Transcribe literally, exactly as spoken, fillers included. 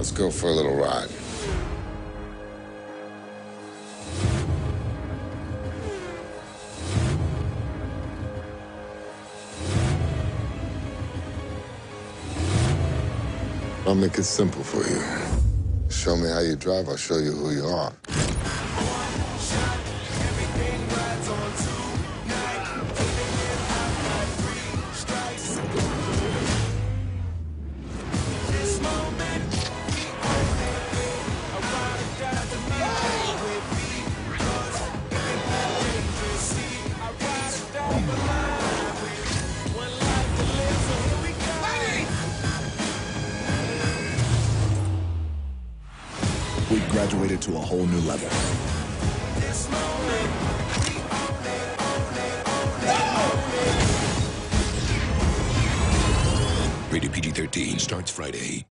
Let's go for a little ride. I'll make it simple for you. Show me how you drive, I'll show you who you are. We graduated to a whole new level. Rated P G thirteen starts Friday.